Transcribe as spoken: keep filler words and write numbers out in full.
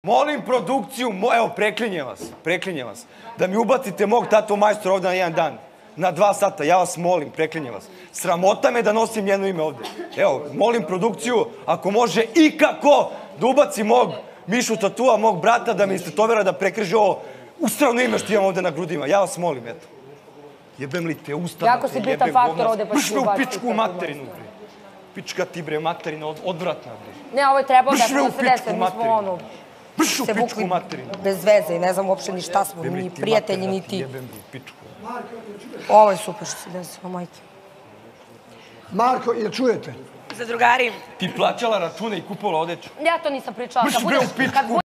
Molim produkciju, evo, preklinjem vas, preklinjem vas, da mi ubacite mog tatu majstora ovde na jedan dan, na dva sata, ja vas molim, preklinjem vas. Sramota me da nosim jedno ime ovde. Evo, molim produkciju, ako može ikako da ubaci mog Mišu Tatua, mog brata, da mi istetovira da prekriže ovo uspravno ime što imam ovde na grudima. Ja vas molim, eto. Jebem li te usta, jako si bitan faktor ovde, pa Brš ću me u ubaciti pičku materinu, bre. Pička ti, bre, materina, odvratna, bre. Ne, ovo je trebao da Brš me u se desi, pičku mi smo materinu. ono... Brš u se pičku vukli materinu. bez veze i ne znam uopšte ni šta smo, ni prijatelji, ni ti. Jebem li pičku. Ovo je super što se desilo, majke. Marko, jel čujete? Za drugari. Ti plaćala račune i kupovala odeću. Ja to nisam pričala. Brš Kad bre u budeš- pičku. kad